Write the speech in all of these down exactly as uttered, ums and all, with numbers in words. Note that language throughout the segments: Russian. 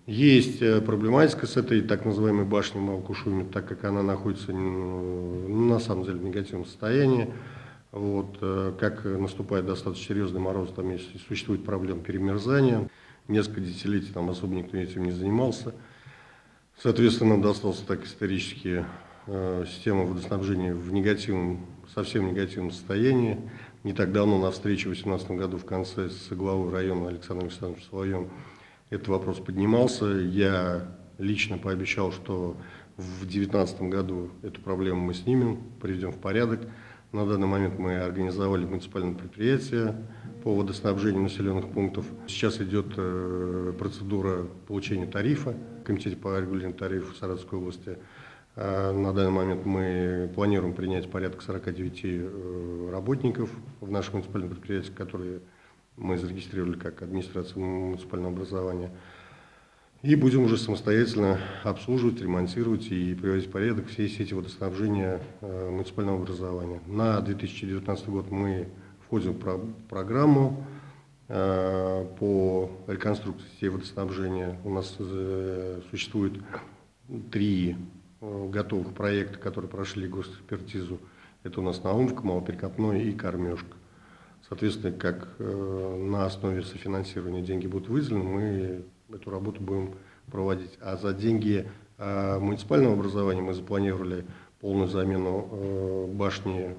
Есть проблематика с этой так называемой башней в Малой-Кушуме, так как она находится ну, на самом деле в негативном состоянии. Вот, как наступает достаточно серьезный мороз, там есть, существует проблема перемерзания. Несколько десятилетий там особо никто этим не занимался. Соответственно, нам достался так исторически э, система водоснабжения в негативном, совсем негативном состоянии. Не так давно на встрече в две тысячи восемнадцатом году в конце с главой района Александром Александровичем Соловьевым этот вопрос поднимался. Я лично пообещал, что в две тысячи девятнадцатом году эту проблему мы снимем, приведем в порядок. На данный момент мы организовали муниципальное предприятие по водоснабжению населенных пунктов. Сейчас идет э, процедура получения тарифа в Комитете по регулированию тарифов Саратовской области. А на данный момент мы планируем принять порядка сорока девяти э, работников в нашем муниципальном предприятии, которые мы зарегистрировали как администрацию муниципального образования. И будем уже самостоятельно обслуживать, ремонтировать и приводить в порядок все сети водоснабжения э, муниципального образования. На две тысячи девятнадцатый год мы входим в про программу э, по реконструкции сетей водоснабжения. У нас э, существует три э, готовых проекта, которые прошли госэкспертизу. Это у нас Наумовка, Малоперекопной и Кормежка. Соответственно, как э, на основе софинансирования деньги будут выделены, мы эту работу будем проводить. А за деньги э, муниципального образования мы запланировали полную замену э, башни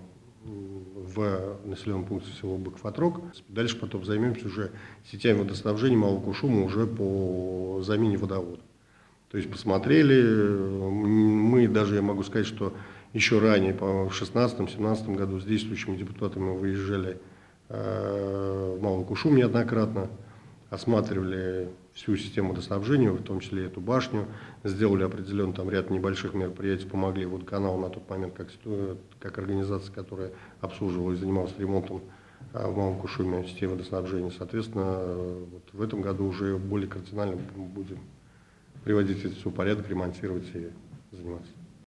в населенном пункте село Быковотрог. Дальше потом займемся уже сетями водоснабжения Малого Кушума уже по замене водовода. То есть посмотрели, мы даже, я могу сказать, что еще ранее, по-моему, в две тысячи шестнадцатом — две тысячи семнадцатом году с действующими депутатами мы выезжали в Малый Кушум неоднократно, осматривали всю систему водоснабжения, в том числе эту башню, сделали определенный там ряд небольших мероприятий, помогли водоканалу на тот момент, как, как организация, которая обслуживала и занималась ремонтом в Малом Кушуме сетей водоснабжения. Соответственно, вот в этом году уже более кардинально будем приводить это все в порядок, ремонтировать и заниматься.